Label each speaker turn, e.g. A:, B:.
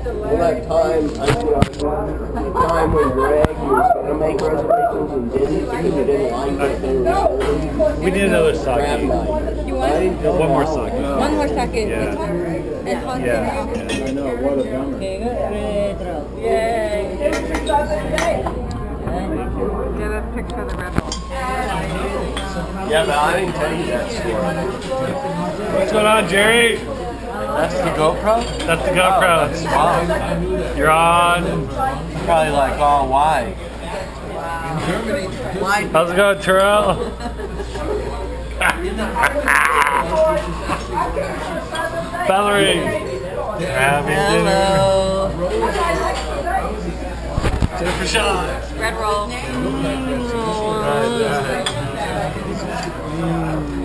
A: Well, that time, time when Greg was going to make reservations and didn't because he didn't like it.
B: We need another sake.
C: You want?
B: One more sake.
C: One more second.
B: Yeah.
C: Yeah.
D: I know, what a bummer.
C: Yay. Get a picture of the red ball.
A: Yeah, but I didn't tell you that story.
B: What's going on, Jerry?
A: That's the GoPro?
B: That's the GoPro.
A: Wow.
B: You're on.
A: Probably like, oh, why?
B: How's it going, Terrell? Valerie. Having dinner. Jennifer Shaw.
C: Red roll.